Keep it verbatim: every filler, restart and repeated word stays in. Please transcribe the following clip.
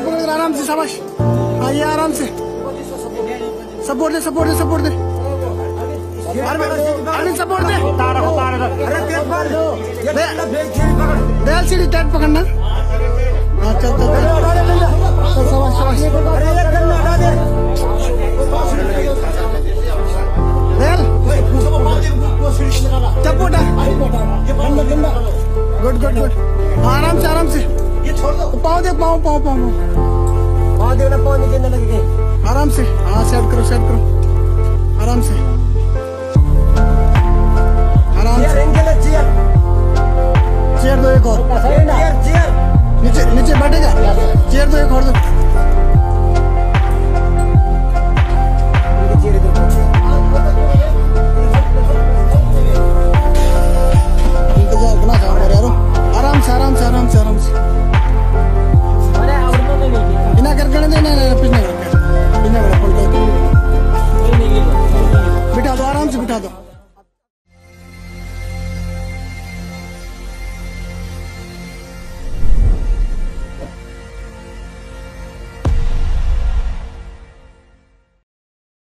पकड़ कर आराम से, शाबाश। हाँ ये आराम से सपोर्ट दे, सपोर्ट दे, सपोर्ट दे, अरविंद सपोर्ट दे। दे एलसीडी टाइट पकड़ना। हाँ चल चल चल, शाबाश शाबाश। चप्पू गुड गुड गुड। आराम से आराम से, पाँव दे, पाँव पाँव पाँव पाँव देखना, पाँव नीचे न लगे। आराम से, हाँ सेट करो सेट करो, आराम से आराम से। चेयर दो एक और, नीचे नीचे बैठेगा, चेयर दो एक और दो। आराम से आराम से आराम से आराम से, बिना कर कर देना, पिछने कर पिछने कर बिठा दो, आराम से बिठा दो।